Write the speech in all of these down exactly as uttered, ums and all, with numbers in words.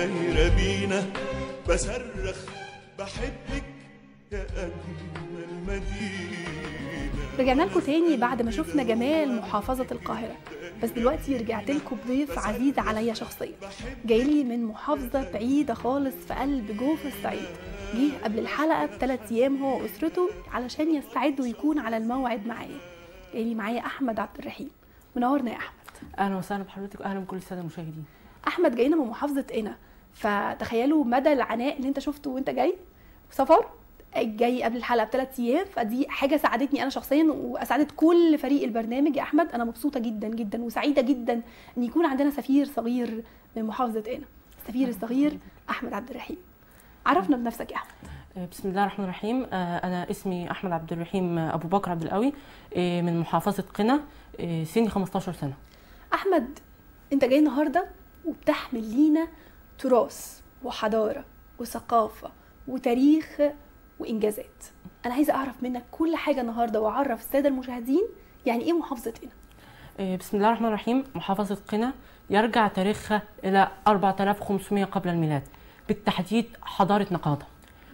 دايرة بينا بصرخ بحبك يا أجمل مدينة. رجعنا لكم تاني بعد ما شفنا جمال محافظة القاهرة، بس دلوقتي رجعت لكم بضيف عزيز عليا شخصيا، جايلي من محافظة بعيدة خالص في قلب جوف الصعيد. جه قبل الحلقة بثلاث أيام هو وأسرته علشان يستعد ويكون على الموعد معايا. جايلي معايا أحمد عبد الرحيم. منورنا يا أحمد. أهلا وسهلا بحضرتك وأهلا بكل السادة المشاهدين. أحمد جاينا من محافظة قنا، فتخيلوا مدى العناء اللي أنت شفته وأنت جاي سفر جاي قبل الحلقه بثلاث ايام، فدي حاجه ساعدتني انا شخصيا واسعدت كل فريق البرنامج. يا احمد انا مبسوطه جدا جدا وسعيده جدا ان يكون عندنا سفير صغير من محافظه قنا، السفير الصغير احمد عبد الرحيم. عرفنا بنفسك يا احمد. بسم الله الرحمن الرحيم. انا اسمي احمد عبد الرحيم ابو بكر عبد القوي من محافظه قنا، سني خمستاشر سنه. احمد انت جاي النهارده وبتحمل لينا تراث وحضاره وثقافه وتاريخ وانجازات. انا عايزه اعرف منك كل حاجه النهارده واعرف الساده المشاهدين يعني ايه محافظه قنا. بسم الله الرحمن الرحيم. محافظه قنا يرجع تاريخها الى أربعة آلاف وخمسمائة قبل الميلاد، بالتحديد حضاره نقاده.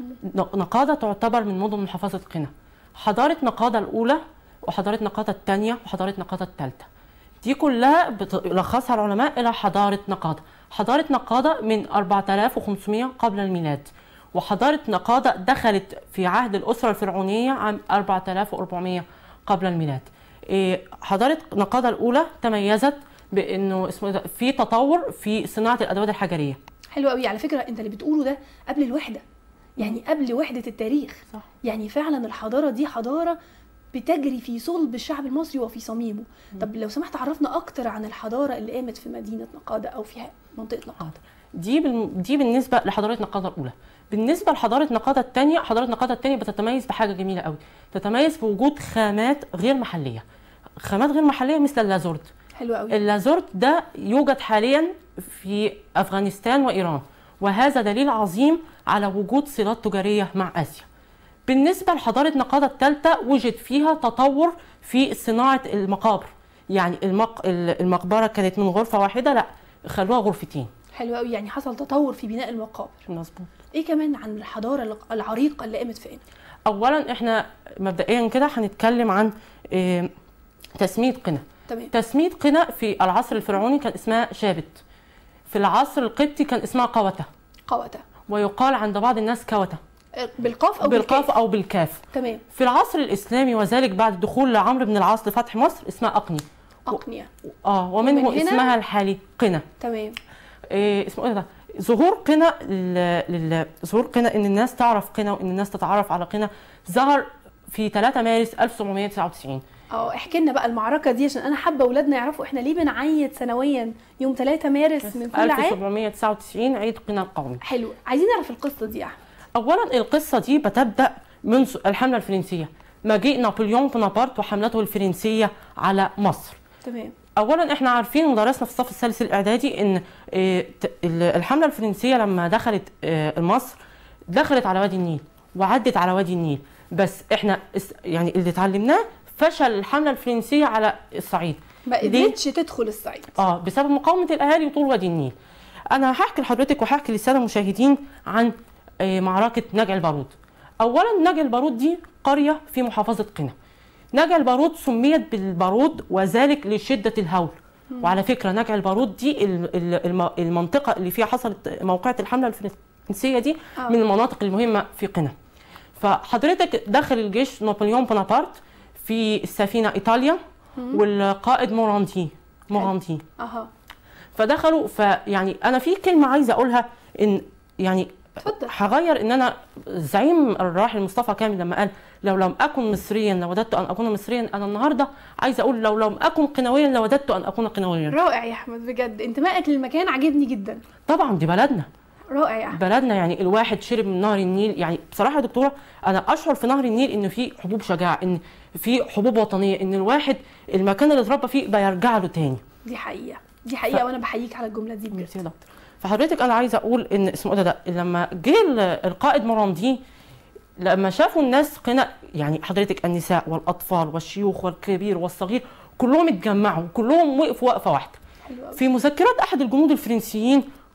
نقاده تعتبر من مدن محافظه قنا. حضاره نقاده الاولى وحضاره نقاده الثانيه وحضاره نقاده الثالثه، دي كلها بتلخصها العلماء الى حضاره نقاده. حضاره نقاده من أربعة آلاف وخمسمائة قبل الميلاد، وحضارة نقادة دخلت في عهد الأسرة الفرعونية عام أربعة آلاف وأربعمائة قبل الميلاد. حضارة نقادة الأولى تميزت بأنه اسمه في تطور في صناعة الأدوات الحجرية. حلو قوي. على فكرة أنت اللي بتقوله ده قبل الوحدة، يعني قبل وحدة التاريخ. صح. يعني فعلا الحضارة دي حضارة بتجري في صلب الشعب المصري وفي صميمه. م. طب لو سمحت عرفنا أكتر عن الحضارة اللي قامت في مدينة نقادة أو في منطقة نقادة. دي بال... دي بالنسبه لحضاره نقاده الاولى. بالنسبه لحضاره نقاده الثانيه، حضاره نقاده الثانيه بتتميز بحاجه جميله قوي، تتميز بوجود خامات غير محليه. خامات غير محليه مثل اللازورد. حلو قوي. اللازورد ده يوجد حاليا في افغانستان وايران، وهذا دليل عظيم على وجود صلات تجاريه مع اسيا. بالنسبه لحضاره نقاده الثالثه وجد فيها تطور في صناعه المقابر، يعني المق... المقبره كانت من غرفه واحده، لا خلوها غرفتين. حلو قوي. يعني حصل تطور في بناء المقابر. مظبوط. ايه كمان عن الحضاره العريقه اللي قامت في قنا؟ اولا احنا مبدئيا كده هنتكلم عن إيه تسميه قنا. تمام. تسميه قنا في العصر الفرعوني كان اسمها شابت، في العصر القبطي كان اسمها قوته. قوته. ويقال عند بعض الناس كوته بالقاف او بالقاف بالكاف. او بالكاف. تمام. في العصر الاسلامي وذلك بعد دخول عمرو بن العاص لفتح مصر اسمها اقني. اقنيه. اه ومنه ومن اسمها الحالي قنا. تمام. إيه اسمه ايه ده؟ ظهور قنا لل... ظهور قنا ان الناس تعرف قنا وان الناس تتعرف على قنا ظهر في ثلاثة مارس ألف وسبعمائة وتسعة وتسعين. اه احكي لنا بقى المعركه دي عشان انا حابه اولادنا يعرفوا احنا ليه بنعيد سنويا يوم ثلاثة مارس من كل عام. ألف وسبعمائة وتسعة وتسعين عيد قنا القومي. حلو. عايزين نعرف القصه دي يا احمد. اولا القصه دي بتبدا منذ الحمله الفرنسيه، مجيء نابليون بونابرت وحملته الفرنسيه على مصر. تمام. اولا احنا عارفين ودرسنا في الصف الثالث الاعدادي ان الحمله الفرنسيه لما دخلت مصر دخلت على وادي النيل وعدت على وادي النيل، بس احنا يعني اللي اتعلمناه فشل الحمله الفرنسيه على الصعيد، ما قدرتش تدخل الصعيد اه بسبب مقاومه الاهالي طول وادي النيل. انا هحكي لحضرتك وهحكي للساده المشاهدين عن معركه نجع البارود. اولا نجع البارود دي قريه في محافظه قنا. نجع البارود سميت بالبارود وذلك لشده الهول. مم. وعلى فكره نجع البارود دي المنطقه اللي فيها حصلت موقعة الحمله الفرنسيه دي آه. من المناطق المهمه في قنا. فحضرتك دخل الجيش نابليون بونابرت في السفينه ايطاليا. مم. والقائد موراندي موراندي اها فدخلوا. فيعني انا في كلمه عايزه اقولها ان يعني هغير ان انا الزعيم الراحل مصطفى كامل لما قال لو لم اكن مصريا لوددت ان اكون مصريا، انا النهارده عايزه اقول لو لم اكن قنويا لوددت ان اكون قنويا. رائع يا احمد بجد، انتمائك للمكان عاجبني جدا. طبعا دي بلدنا. رائع يا احمد. بلدنا، يعني الواحد شرب من نهر النيل. يعني بصراحه يا دكتوره انا اشعر في نهر النيل ان في حبوب شجاعه، ان في حبوب وطنيه، ان الواحد المكان اللي اتربى فيه بيرجع له تاني. دي حقيقه دي حقيقه ف... وانا بحييك على الجمله دي بجد. يا دكتور. فحضرتك انا عايزه اقول ان اسمه ده, ده لما جه القائد موراندي لما شافوا الناس قنا، يعني حضرتك النساء والاطفال والشيوخ والكبير والصغير كلهم اتجمعوا، كلهم وقفوا وقفه واحده. حلو. في مذكرات احد الجنود الفرنسيين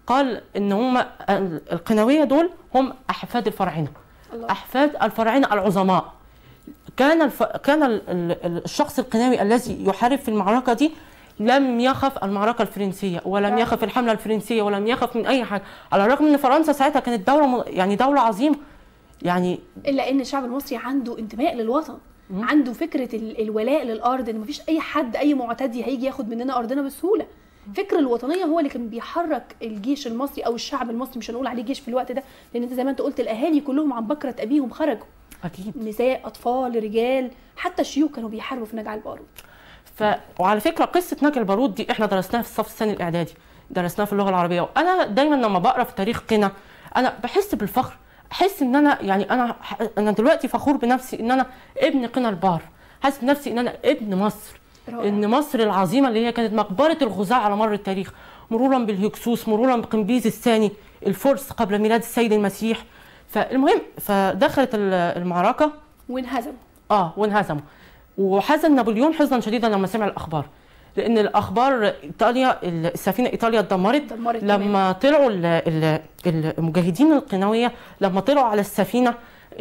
قال ان هم القنويه دول هم احفاد الفراعنه، الله. احفاد الفراعنه العظماء. كان الف... كان ال... ال... الشخص القناوي الذي يحارب في المعركه دي لم يخف المعركه الفرنسيه، ولم يخف الحمله الفرنسيه، ولم يخف من اي حاجه، على الرغم ان فرنسا ساعتها كانت دوله م... يعني دوله عظيمه يعني. الا ان الشعب المصري عنده انتماء للوطن، م? عنده فكره ال... الولاء للارض، ان مفيش اي حد اي معتدي هيجي ياخد مننا ارضنا بسهوله. فكر الوطنيه هو اللي كان بيحرك الجيش المصري او الشعب المصري، مش هنقول عليه جيش في الوقت ده، لان انت زي ما انت قلت الاهالي كلهم عن بكره ابيهم خرجوا، اكيد، نساء، اطفال، رجال، حتى الشيوخ كانوا بيحاربوا في نجع البارود. ف وعلى فكره قصه نجع البارود دي احنا درسناها في الصف الثاني الاعدادي، درسناها في اللغه العربيه. وانا دايما لما بقرا في تاريخ قنا انا بحس بالفخر، احس ان انا يعني انا انا دلوقتي فخور بنفسي ان انا ابن قنا البار، حاسس بنفسي ان انا ابن مصر، رائع. ان مصر العظيمه اللي هي كانت مقبره الغزاة على مر التاريخ، مرورا بالهكسوس، مرورا بقمبيز الثاني الفرس قبل ميلاد السيد المسيح. فالمهم فدخلت المعركه وانهزموا. اه وانهزموا، وحزن نابليون حزنا شديدا لما سمع الاخبار، لان الاخبار ايطاليا السفينه ايطاليا اتدمرت لما طلعوا المجاهدين القناويه، لما طلعوا على السفينه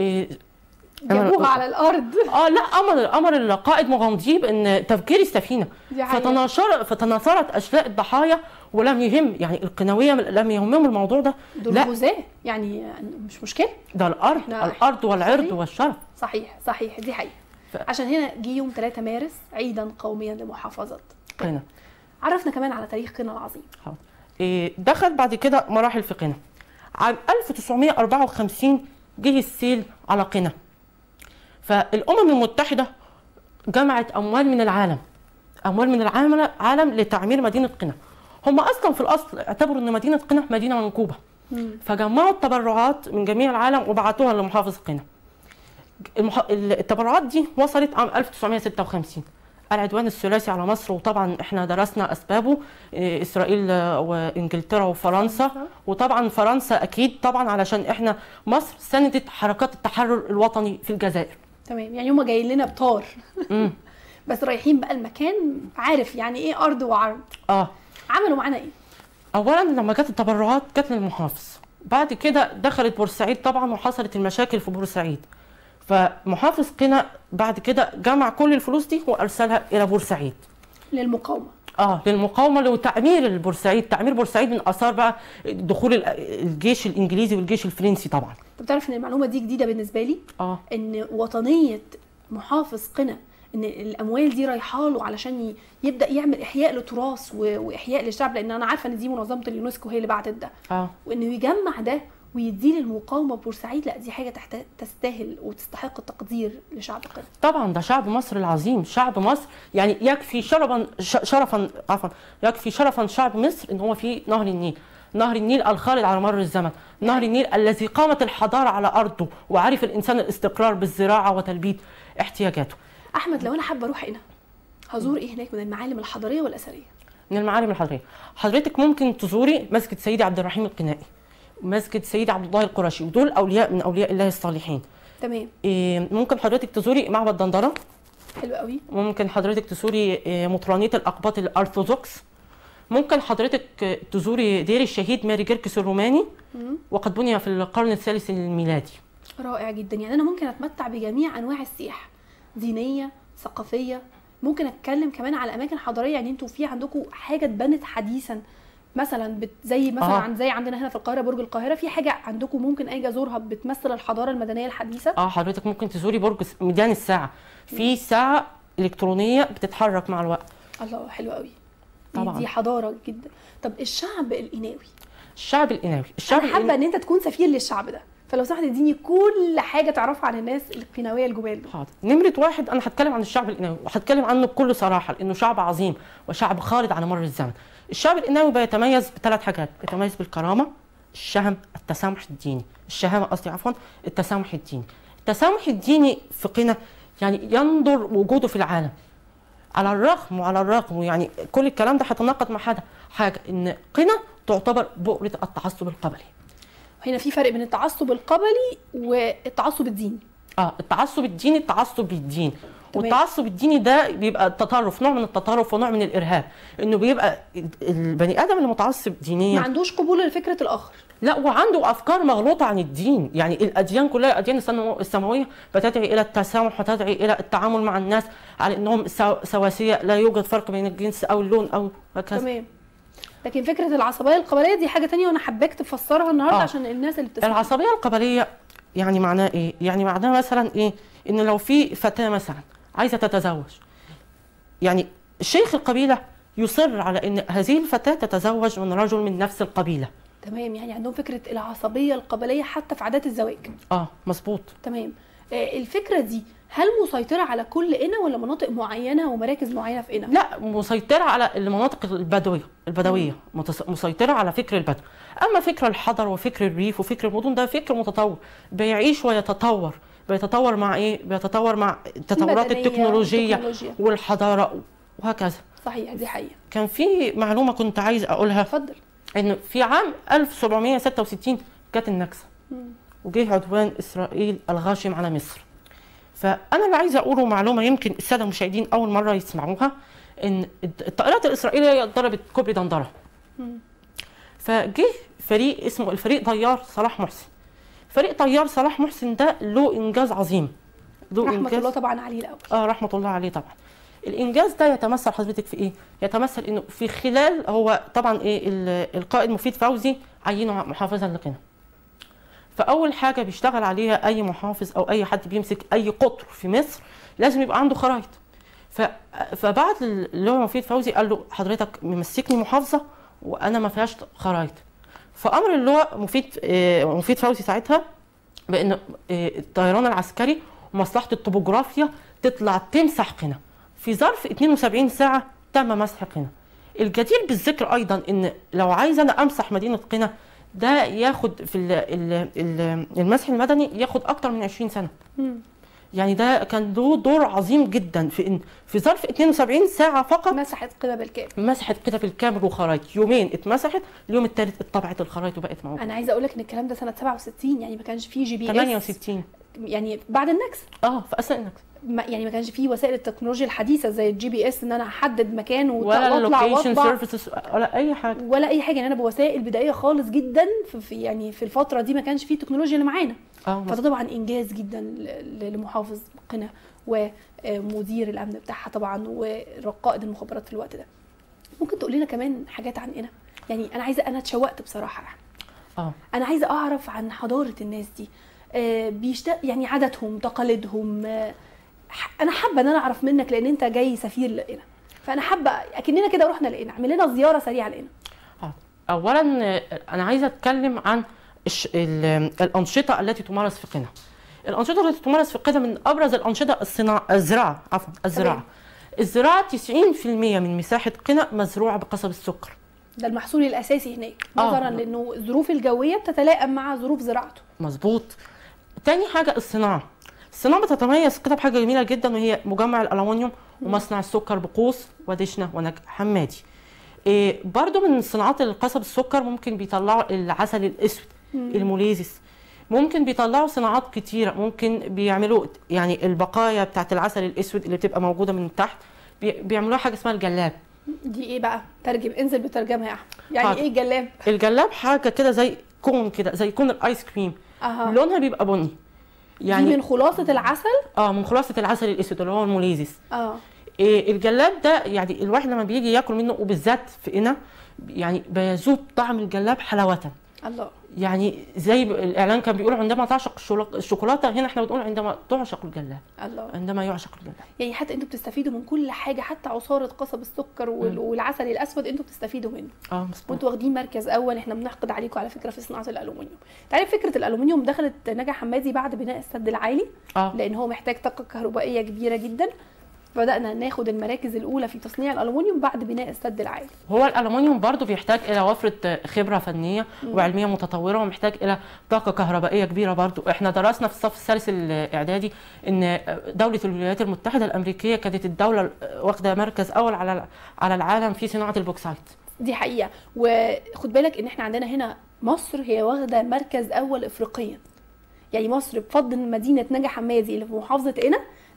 جابوها على الارض. اه لا، امر امر القائد مغامدي بان تفجير السفينه، فتناشر فتناثرت اشلاء الضحايا، ولم يهم يعني القناويه لم يهمهم الموضوع ده. دول غزاة يعني مش مشكله، ده الارض الارض والعرض صحيح. والشرف. صحيح صحيح دي حقيقه. ف... عشان هنا جه يوم ثلاثة مارس عيدا قوميا لمحافظه قنا. عرفنا كمان على تاريخ قنا العظيم. حاضر. إيه دخل بعد كده مراحل في قنا. عام ألف وتسعمائة وأربعة وخمسين جه السيل على قنا، فالامم المتحده جمعت اموال من العالم، اموال من العالم لتعمير مدينه قنا. هم اصلا في الاصل اعتبروا ان مدينه قنا مدينه منكوبه، فجمعوا التبرعات من جميع العالم وبعتوها لمحافظ قنا. المح... التبرعات دي وصلت عام ألف وتسعمائة وستة وخمسين، العدوان الثلاثي على مصر، وطبعا احنا درسنا اسبابه، اسرائيل وانجلترا وفرنسا، وطبعا فرنسا اكيد طبعا علشان احنا مصر سندت حركات التحرر الوطني في الجزائر. تمام، يعني هم جايين لنا بطار بس رايحين بقى المكان عارف يعني ايه ارض وعرض. اه عملوا معانا ايه؟ اولا لما جت التبرعات جت للمحافظ، بعد كده دخلت بورسعيد طبعا وحصلت المشاكل في بورسعيد، فمحافظ قنا بعد كده جمع كل الفلوس دي وارسلها الى بورسعيد للمقاومه. اه للمقاومه لتعمير البورسعيد، تعمير بورسعيد من اثار بقى دخول الجيش الانجليزي والجيش الفرنسي طبعا. انت بتعرف ان المعلومه دي جديده بالنسبه لي؟ اه ان وطنيه محافظ قنا ان الاموال دي رايحه له علشان يبدا يعمل احياء لتراث واحياء للشعب، لان انا عارفه ان دي منظمه اليونسكو هي اللي بعتت ده. اه وانه يجمع ده ويديه للمقاومه بورسعيد، لا دي حاجه تستاهل وتستحق التقدير لشعب قنا. طبعا ده شعب مصر العظيم، شعب مصر يعني يكفي شرفا شرفا عفوا يكفي شرفا شعب مصر ان هو في نهر النيل، نهر النيل الخالد على مر الزمن، نهر النيل الذي قامت الحضاره على ارضه وعرف الانسان الاستقرار بالزراعه وتلبيه احتياجاته. احمد لو انا حابه اروح هنا هزور ايه هناك من المعالم الحضاريه والاثريه؟ من المعالم الحضاريه حضرتك ممكن تزوري مسجد سيدي عبد الرحيم القنائي، مسجد سيدي عبد الله القرشي، ودول اولياء من اولياء الله الصالحين. تمام. إيه ممكن حضرتك تزوري معبد دندره. حلو قوي. ممكن حضرتك تزوري إيه مطرانيه الاقباط الارثوذكس. ممكن حضرتك تزوري دير الشهيد ماري جرجس الروماني، مم. وقد بني في القرن الثالث الميلادي. رائع جدا، يعني انا ممكن اتمتع بجميع انواع السياحه، دينيه، ثقافيه، ممكن اتكلم كمان على اماكن حضاريه. يعني انتوا في عندكم حاجه اتبنت حديثا مثلا بت زي مثلا آه. عن زي عندنا هنا في القاهره برج القاهره، في حاجه عندكم ممكن اجي ازورها بتمثل الحضاره المدنيه الحديثه؟ اه حضرتك ممكن تزوري برج ميدان الساعه، في ساعه الكترونيه بتتحرك مع الوقت. الله حلو قوي طبعا، دي حضاره جدا. طب الشعب القناوي، الشعب القناوي الشعب انا حابه ان انت تكون سفير للشعب ده، فلو سمحت اديني كل حاجه تعرفها عن الناس القناويه الجمال دول. حاضر. نمره واحد انا هتكلم عن الشعب القناوي وهتكلم عنه بكل صراحه لانه شعب عظيم وشعب خالد على مر الزمن. الشعب القناوي بيتميز بثلاث حاجات، بيتميز بالكرامه، الشهم، التسامح الديني، الشهامه قصدي عفوا، التسامح الديني. التسامح الديني في قنا يعني ينظر وجوده في العالم. على الرغم وعلى الرغم يعني كل الكلام ده هيتناقض مع حاجه حاجه ان قنا تعتبر بؤره التعصب القبلي. هنا في فرق بين التعصب القبلي والتعصب الديني. اه التعصب الديني التعصب بالدين، والتعصب الديني ده بيبقى التطرف، نوع من التطرف ونوع من الارهاب، انه بيبقى البني ادم اللي متعصب دينيا ما عندوش قبول لفكره الاخر، لا وعنده افكار مغلوطه عن الدين. يعني الاديان كلها، الاديان السماويه بتدعي الى التسامح وتدعي الى التعامل مع الناس على انهم سواسيه، لا يوجد فرق بين الجنس او اللون او هكذا. تمام. لكن فكره العصبيه القبليه دي حاجه ثانيه، وانا حباك تفسرها النهارده آه. عشان الناس اللي بتسمع. العصبيه القبليه يعني معناه ايه؟ يعني معناه مثلا ايه؟ ان لو في فتاه مثلا عايزه تتزوج، يعني شيخ القبيله يصر على ان هذه الفتاه تتزوج من رجل من نفس القبيله. تمام، يعني عندهم فكره العصبيه القبليه حتى في عادات الزواج. اه مظبوط. تمام. آه الفكره دي هل مسيطره على كل قنا ولا مناطق معينه ومراكز معينه في قنا؟ لا، مسيطره على المناطق البدويه البدويه مسيطره على فكر البدو. اما فكر الحضر وفكر الريف وفكر المدن ده فكر متطور بيعيش ويتطور، بيتطور مع ايه؟ بيتطور مع التطورات التكنولوجيه والتكنولوجيا والحضاره وهكذا. صحيح، دي حقيقه. كان في معلومه كنت عايز اقولها. اتفضل. ان في عام ألف وسبعمائة وستة وستين جت النكسه وجه عدوان اسرائيل الغاشم على مصر. فانا اللي عايزه اقوله معلومه يمكن الساده المشاهدين اول مره يسمعوها، ان الطائرات الاسرائيليه ضربت كوبري دندره. فجه فريق اسمه الفريق طيار صلاح محسن. فريق طيار صلاح محسن ده له انجاز عظيم، له رحمه إنجاز. الله طبعا عليه الاول. اه رحمه الله عليه طبعا. الانجاز ده يتمثل حضرتك في ايه؟ يتمثل انه في خلال هو طبعا ايه القائد مفيد فوزي عينه محافظا لقنا. فاول حاجه بيشتغل عليها اي محافظ او اي حد بيمسك اي قطر في مصر لازم يبقى عنده خرائط. فبعت اللي هو مفيد فوزي قال له حضرتك ممسكني محافظه وانا ما فيهاش خرائط. فامر اللي هو مفيد مفيد فوزي ساعتها بان الطيران العسكري ومصلحه الطبوغرافيا تطلع تمسح قنا. في ظرف اثنين وسبعين ساعه تم مسح قنا. الجدير بالذكر ايضا ان لو عايز انا امسح مدينه قنا ده ياخد في المسح المدني ياخد اكتر من عشرين سنه. مم. يعني ده كان له دور عظيم جدا في ان في ظرف اثنين وسبعين ساعه فقط مسحت قنا بالكامل. مسحت قنا بالكامل وخرايط، يومين اتمسحت، اليوم الثالث اتطبعت الخرايط وبقت موجوده. انا عايزه اقول لك ان الكلام ده سنه سبعة وستين، يعني ما كانش فيه جي بي اس. ثمانية وستين يعني بعد النكسه. اه في اثناء النكسه. ما يعني ما كانش فيه وسائل التكنولوجيا الحديثه زي الجي بي اس ان انا احدد مكان ولا اللوكيشن سيرفيسز ولا اي حاجه ولا اي حاجه. يعني انا بوسائل بدائيه خالص جدا في يعني في الفتره دي ما كانش فيه التكنولوجيا اللي معانا. اه فده طبعا انجاز جدا لمحافظ قنا ومدير الامن بتاعها طبعا ورقائد المخابرات في الوقت ده. ممكن تقول لنا كمان حاجات عن قنا؟ يعني انا عايزه، انا اتشوقت بصراحه. اه انا عايزه اعرف عن حضاره الناس دي، آه بيشتاق يعني عاداتهم تقاليدهم. آه انا حابه ان انا اعرف منك لان انت جاي سفير لقنا، فانا حابه اكننا كده رحنا لقنا، اعمل لنا زياره سريعه لقنا. اه اولا انا عايزه اتكلم عن الانشطه التي تمارس في قنا. الانشطه التي تمارس في قنا من ابرز الانشطه الصناعه الزراعه عفوا الزراعه. الزراعه تسعين بالمئة من مساحه قنا مزروعه بقصب السكر. ده المحصول الاساسي هناك نظرا آه. لانه الظروف الجويه بتتلائم مع ظروف زراعته. مظبوط. تاني حاجه الصناعه. الصناعه بتتميز قنا بحاجه جميله جدا وهي مجمع الالومنيوم ومصنع السكر بقوس ودشنه ونجع حمادي. إيه برضو من صناعات القصب السكر ممكن بيطلعوا العسل الاسود الموليزيس، ممكن بيطلعوا صناعات كتيره، ممكن بيعملوا يعني البقايا بتاعت العسل الاسود اللي بتبقى موجوده من تحت بيعملوها حاجه اسمها الجلاب. دي ايه بقى؟ ترجم، انزل بترجمها يا احمد. يعني حاضر. ايه الجلاب؟ الجلاب حاجه كده زي كون كده، زي كون الايس كريم. أه. لونها بيبقى بني. يعني دي من خلاصه العسل؟ اه من خلاصه العسل الاسود اللي هو الموليزيس. اه إيه الجلاب ده يعني الواحد لما بيجي ياكل منه وبالذات في قنا يعني بيذوب طعم الجلاب حلاوه. الله. يعني زي الاعلان كان بيقول عندما تعشق الشوكولاته، هنا احنا بنقول عندما تعشق الجلاب. الله. عندما يعشق الجلاب. يعني حتى انتوا بتستفيدوا من كل حاجه، حتى عصاره قصب السكر والعسل الاسود انتوا بتستفيدوا منه. اه مظبوط. وانتوا واخدين مركز اول، احنا بنحقد عليكم على فكره في صناعه الالومنيوم. تعرف فكره الالومنيوم دخلت نجع حمادي بعد بناء السد العالي. اه لان هو محتاج طاقه كهربائيه كبيره جدا. بدأنا ناخد المراكز الأولى في تصنيع الألومنيوم بعد بناء السد العالي. هو الألومنيوم برضو بيحتاج إلى وفرة خبرة فنية مم. وعلمية متطورة، ومحتاج إلى طاقة كهربائية كبيرة برضو. إحنا درسنا في الصف الثالث الإعدادي إن دولة الولايات المتحدة الأمريكية كانت الدولة واخدة مركز أول على على العالم في صناعة البوكسايت. دي حقيقة، وخد بالك إن إحنا عندنا هنا مصر هي واخدة مركز أول إفريقيا. يعني مصر بفضل مدينة نجع حمادي اللي في محافظة قنا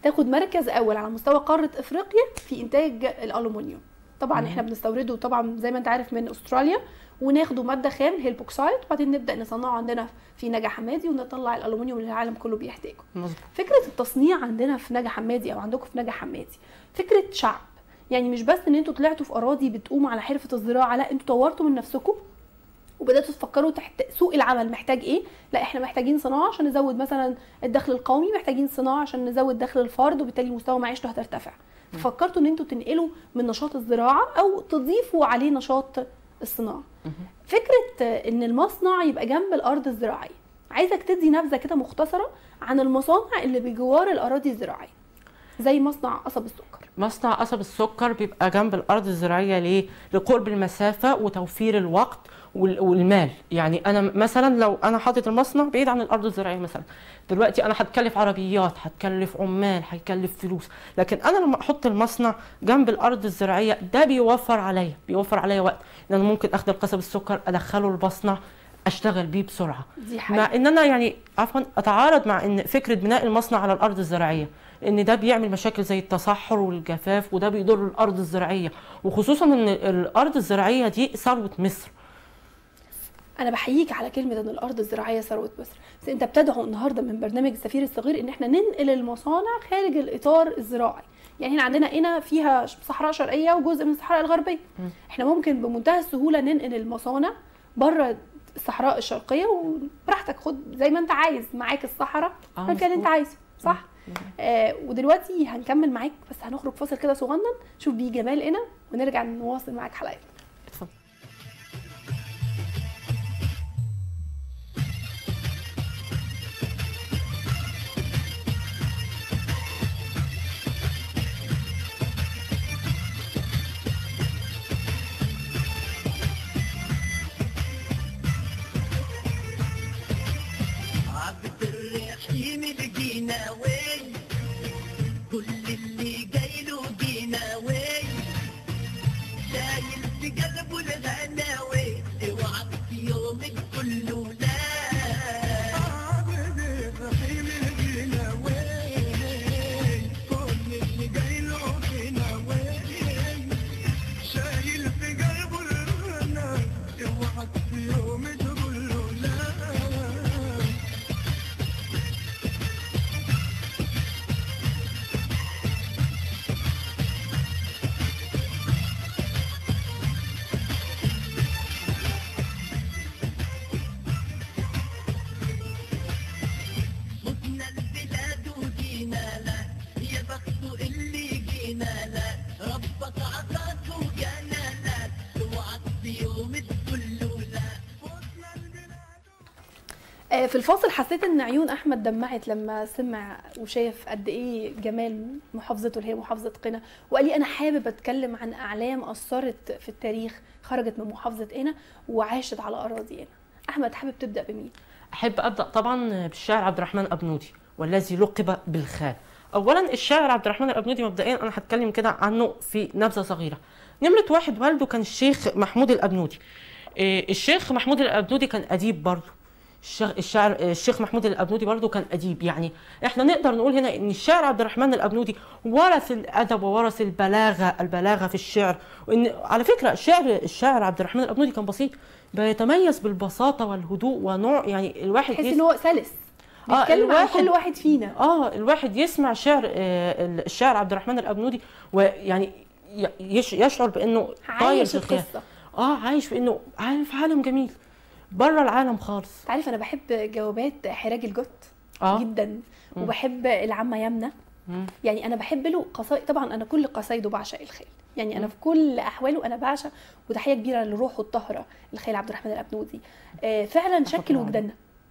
تاخد مركز اول على مستوى قاره افريقيا في انتاج الالومنيوم. طبعا مم. احنا بنستورده طبعا زي ما انت عارف من استراليا، وناخده ماده خام هي البوكسايت، وبعدين نبدا نصنعه عندنا في نجا حمادي ونطلع الالومنيوم اللي العالم كله بيحتاجه. مظبوط. فكره التصنيع عندنا في نجا حمادي او عندكم في نجا حمادي فكره شعب، يعني مش بس ان انتوا طلعتوا في اراضي بتقوم على حرفه الزراعه، لا انتوا طورتوا من نفسكم وبداتوا تفكروا تحت سوق العمل محتاج ايه. لا احنا محتاجين صناعه عشان نزود مثلا الدخل القومي، محتاجين صناعه عشان نزود دخل الفرد وبالتالي مستوى معيشته هترتفع. ففكرتوا ان انتوا تنقلوا من نشاط الزراعه او تضيفوا عليه نشاط الصناعه. فكره ان المصنع يبقى جنب الارض الزراعيه، عايزك تدي نبذه كده مختصره عن المصانع اللي بجوار الاراضي الزراعيه زي مصنع قصب السكر. مصنع قصب السكر بيبقى جنب الارض الزراعيه ليه؟ لقرب المسافه وتوفير الوقت والمال. يعني انا مثلا لو انا حاطط المصنع بعيد عن الارض الزراعيه مثلا، دلوقتي انا هتكلف عربيات، هتكلف عمال، هتكلف فلوس، لكن انا لما احط المصنع جنب الارض الزراعيه ده بيوفر عليا بيوفر عليا وقت، ان انا ممكن اخد القصب السكر ادخله المصنع اشتغل بيه بسرعه. دي حقيقة. مع ان انا يعني عفوا اتعارض مع ان فكره بناء المصنع على الارض الزراعيه، ان ده بيعمل مشاكل زي التصحر والجفاف وده بيضر الارض الزراعيه، وخصوصا ان الارض الزراعيه دي ثروه مصر. انا بحييك على كلمه ان الارض الزراعيه ثروه مصر، بس انت بتدعو النهارده من برنامج السفير الصغير ان احنا ننقل المصانع خارج الاطار الزراعي. يعني احنا عندنا هنا فيها صحراء شرقيه وجزء من الصحراء الغربيه، احنا ممكن بمنتهى السهوله ننقل المصانع بره الصحراء الشرقيه وبراحتك خد زي ما انت عايز، معاك الصحراء آه المكان اللي انت عايزه، صح؟ آه ودلوقتي هنكمل معاك، بس هنخرج فاصل كده صغنن شوف بيه جمال هنا ونرجع نواصل معاك حلقتنا. اتفضل. في الفاصل حسيت ان عيون احمد دمعت لما سمع وشاف قد ايه جمال محافظته اللي هي محافظه قنا، وقال لي انا حابب اتكلم عن اعلام اثرت في التاريخ خرجت من محافظه قنا وعاشت على اراضي قنا. احمد حابب تبدا بمين؟ احب ابدا طبعا بالشاعر عبد الرحمن الابنودي والذي لقب بالخال. اولا الشاعر عبد الرحمن الابنودي مبدئيا انا هتكلم كده عنه في نبذه صغيره. نمره واحد والده كان الشيخ محمود الابنودي. الشيخ محمود الابنودي كان اديب برضه. الشاعر الشيخ محمود الابنودي برضه كان اديب. يعني احنا نقدر نقول هنا ان الشاعر عبد الرحمن الابنودي ورث الادب وورث البلاغه البلاغه في الشعر. وان على فكره الشعر الشاعر عبد الرحمن الابنودي كان بسيط، بيتميز بالبساطه والهدوء ونوع يعني الواحد تحس ان هو سلس بيتكلم عن كل واحد فينا. اه الواحد يسمع شعر آه الشاعر عبد الرحمن الابنودي ويعني يشعر بانه طاير في القصه، اه عايش في انه عارف عالم جميل بره العالم خالص. عارف انا بحب جوابات حراج الجوت آه. جدا، مم. وبحب العمه يمنه. مم. يعني انا بحب له قصائد، طبعا انا كل قصايده بعشق الخيل، يعني انا في كل احواله انا بعشق، وتحيه كبيره لروحه الطاهره الخيل عبد الرحمن الابنودي. آه فعلا شكل وجداننا،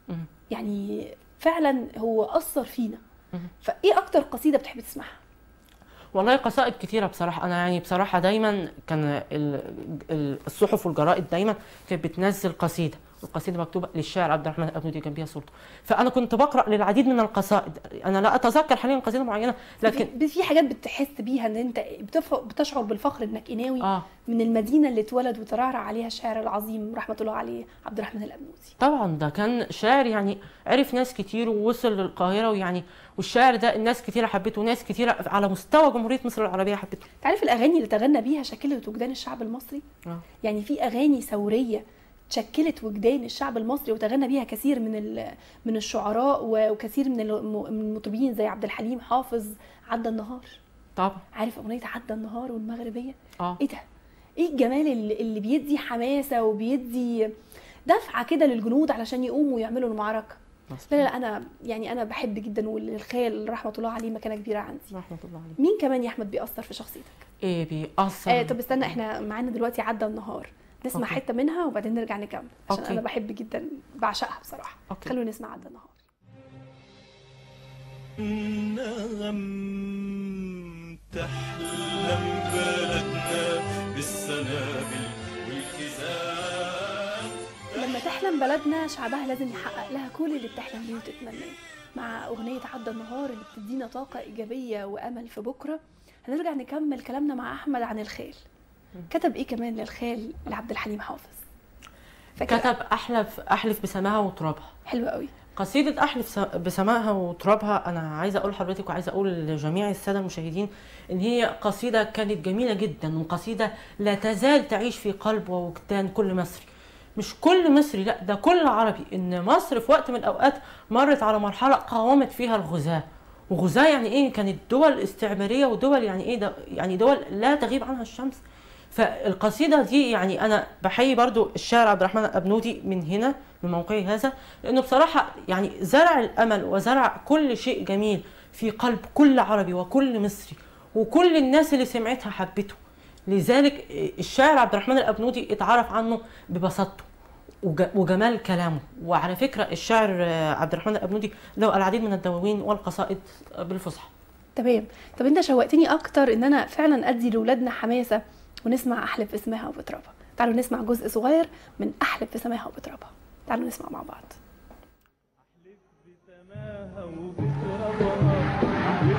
يعني فعلا هو اثر فينا. مم. فايه اكتر قصيده بتحب تسمعها؟ والله قصائد كتيره بصراحه. انا يعني بصراحه دايما كان الصحف والجرائد دايما كانت بتنزل قصيده، القصيده مكتوبه للشاعر عبد الرحمن الابنودي جنبيها صورته. فانا كنت بقرا للعديد من القصائد، انا لا اتذكر حاليا قصيده معينه، لكن في, في حاجات بتحس بيها ان انت بتف... بتشعر بالفخر انك قناوي آه. من المدينه اللي اتولد وترعرع عليها الشاعر العظيم رحمه الله عليه عبد الرحمن الابنودي. طبعا ده كان شاعر يعني عرف ناس كتير ووصل للقاهره، ويعني والشاعر ده الناس كتيره حبته، وناس كتيره على مستوى جمهوريه مصر العربيه حبته. تعرف الاغاني اللي تغنى بيها شكلت وجدان الشعب المصري؟ آه. يعني في اغاني ثوريه شكلت وجدان الشعب المصري وتغنى بيها كثير من من الشعراء وكثير من المطربين زي عبد الحليم حافظ. عدى النهار طبعا، عارف اغنيه عدى النهار والمغربيه؟ اه ايه ده؟ ايه الجمال اللي, اللي بيدي حماسه وبيدي دفعه كده للجنود علشان يقوموا يعملوا المعركه. لا لا انا يعني انا بحب جدا، والخال رحمه الله عليه مكانه كبيره عندي. رحمه الله عليه. مين كمان يا احمد بيأثر في شخصيتك؟ ايه بيأثر؟ آه طب استنى، احنا معانا دلوقتي عدى النهار، نسمع أوكي. حته منها وبعدين نرجع نكمل عشان أوكي. انا بحب جدا بعشقها بصراحه. أوكي. خلونا نسمع عدى النهار. نغم تحلم بلدنا بالسنابل والكزان. لما تحلم بلدنا شعبها لازم يحقق لها كل اللي بتحلم بيه وتتمناه. مع اغنيه عدى النهار اللي بتدينا طاقه ايجابيه وامل في بكره، هنرجع نكمل كلامنا مع احمد عن الخال. كتب ايه كمان للخال لعبد الحليم حافظ؟ كتب احلف احلف بسماها وترابها. حلو قوي. قصيدة أحلف بسماها وترابها، أنا عايزة أقول لحضرتك وعايزة أقول لجميع السادة المشاهدين إن هي قصيدة كانت جميلة جدا، وقصيدة لا تزال تعيش في قلب ووجدان كل مصري. مش كل مصري، لا ده كل عربي. إن مصر في وقت من الأوقات مرت على مرحلة قاومت فيها الغزاة، وغزاة يعني إيه؟ كانت دول استعمارية، ودول يعني إيه ده؟ يعني دول لا تغيب عنها الشمس. فالقصيدة دي يعني أنا بحيي برضو الشاعر عبد الرحمن الأبنودي من هنا من موقعي هذا، لأنه بصراحة يعني زرع الأمل وزرع كل شيء جميل في قلب كل عربي وكل مصري، وكل الناس اللي سمعتها حبته. لذلك الشاعر عبد الرحمن الأبنودي اتعرف عنه ببساطته وجمال كلامه. وعلى فكرة الشاعر عبد الرحمن الأبنودي له العديد من الدواوين والقصائد بالفصحى. تمام. طب انت شوقتني اكتر ان انا فعلا ادي لاولادنا حماسه ونسمع احلف بسماها وبترابها. تعالوا نسمع جزء صغير من احلف بسماها وبترابها. تعالوا نسمع مع بعض. احلف بسماها وبترابها، احلف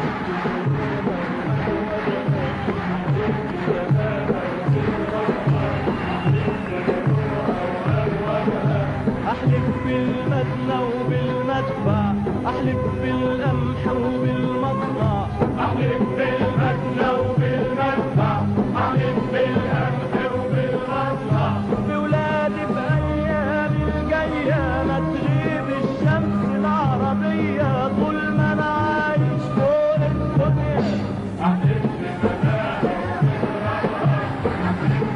احلف بالمدنى وبالمدفع، احلف بالقمح وبالمطلع، احلف بالمدنى وبالمدفع، احلف بالقمح وبالمطلع. بولادي بايام الجايه ما تغيب الشمس العربيه طول ما انا عايش فوق الدنيا. احلف بسماها وبترابها، احلف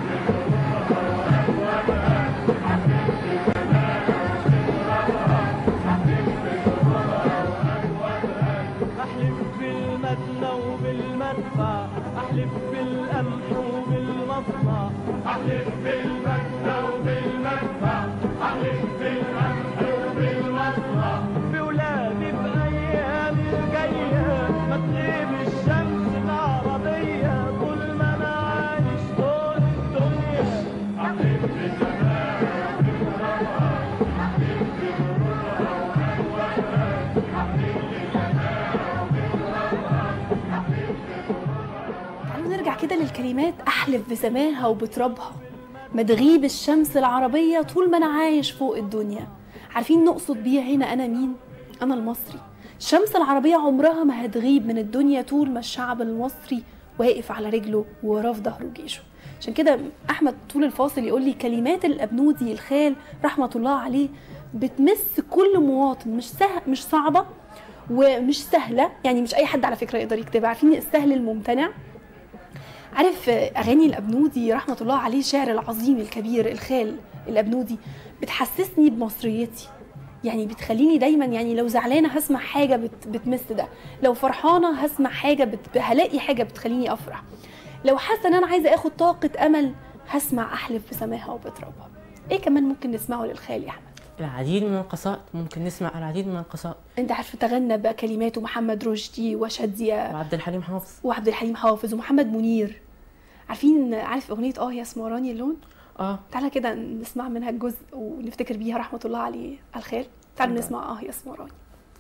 بالمدنى وبالمدفع، احلف بالقمح وبالمصنع، احلف بالمدنى وبالمدفع، احلف بالقمح وبالمصنع. بولادي بايام الجايه ما تغيب الشمس العربيه طول ما انا عايش طول الدنيا. احلف بسماها وبترابها، احلف بغرورها والوانها، احلف نرجع كده للكلمات. احلف بسماها وبترابها، ما تغيب الشمس العربيه طول ما انا عايش فوق الدنيا. عارفين نقصد بيها هنا انا مين؟ انا المصري. الشمس العربيه عمرها ما هتغيب من الدنيا طول ما الشعب المصري واقف على رجله ووراه في ظهره جيشه. عشان كده احمد طول الفاصل يقول لي كلمات الابنودي الخال رحمه الله عليه بتمس كل مواطن، مش سهل مش صعبه ومش سهله، يعني مش اي حد على فكره يقدر يكتبها. عارفين السهل الممتنع؟ عارف اغاني الابنودي رحمه الله عليه الشاعر العظيم الكبير الخال الابنودي بتحسسني بمصريتي، يعني بتخليني دايما يعني لو زعلانه هسمع حاجه بت بتمس ده، لو فرحانه هسمع حاجه بت هلاقي حاجه بتخليني افرح، لو حاسه ان انا عايزه اخد طاقه امل هسمع احلف بسماها وبترابها. ايه كمان ممكن نسمعه للخال يا احمد؟ العديد من القصائد، ممكن نسمع العديد من القصائد. انت عارف تغنى بكلماته محمد رشدي وشاديه وعبد الحليم حافظ وعبد الحليم حافظ ومحمد منير. عارفين عارف اغنيه اه يا اسمراني اللون؟ اه تعالى كده نسمع منها الجزء ونفتكر بيها رحمه الله عليه الخال. تعالوا نسمع اه يا اسمراني.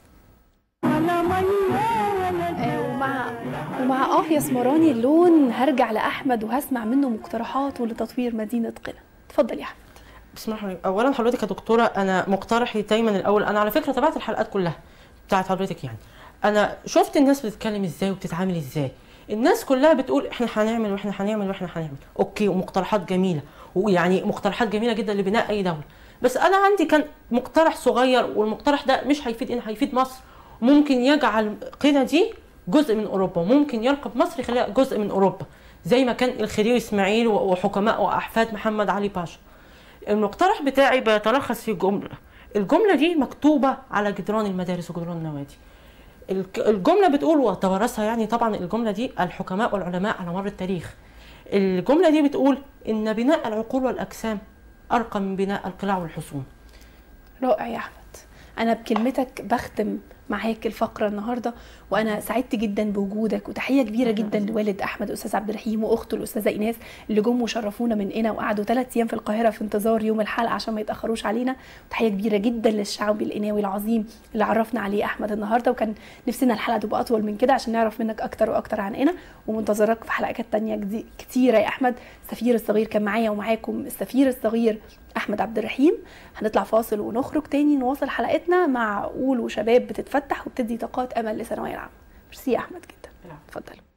آه ومع ومع اه يا اسمراني اللون هرجع لاحمد وهسمع منه مقترحاته لتطوير مدينه قنا. اتفضل يا احمد. بسم الله الرحمن الرحيم. اولا حضرتك يا دكتوره انا مقترحي دايما الاول، انا على فكره تابعت الحلقات كلها بتاعت حضرتك، يعني انا شفت الناس بتتكلم ازاي وبتتعامل ازاي. الناس كلها بتقول احنا هنعمل واحنا هنعمل واحنا هنعمل، اوكي، ومقترحات جميله، ويعني مقترحات جميله جدا لبناء اي دوله. بس انا عندي كان مقترح صغير، والمقترح ده مش هيفيد هنا، هيفيد مصر. ممكن يجعل قنا دي جزء من اوروبا، وممكن يرقب مصر يخليها جزء من اوروبا زي ما كان الخديوي اسماعيل وحكماء واحفاد محمد علي باشا. المقترح بتاعي بيتلخص في جمله، الجمله دي مكتوبه على جدران المدارس وجدران النوادي. الجمله بتقول وتوارثها يعني طبعا الجمله دي الحكماء والعلماء على مر التاريخ. الجمله دي بتقول ان بناء العقول والاجسام ارقى من بناء القلاع والحصون. رائع يا احمد. انا بكلمتك بختم معاك الفقره النهارده، وانا سعدت جدا بوجودك، وتحيه كبيره جدا لوالد احمد الاستاذ عبد الرحيم واخته الاستاذه ايناس اللي جم وشرفونا من هنا وقعدوا ثلاث ايام في القاهره في انتظار يوم الحلقه عشان ما يتاخروش علينا. وتحيه كبيره جدا للشعب القناوي العظيم اللي عرفنا عليه احمد النهارده، وكان نفسنا الحلقه تبقى اطول من كده عشان نعرف منك اكتر واكتر عن قنا، ومنتظرك في حلقات تانية كتيره يا احمد. السفير الصغير كان معايا ومعاكم السفير الصغير احمد عبد الرحيم. هنطلع فاصل ونخرج تاني نواصل حلقتنا مع عقول وشباب بتتفتح وبتدي طاقات امل لثانويه العامه. ميرسي يا احمد جدا. اتفضل.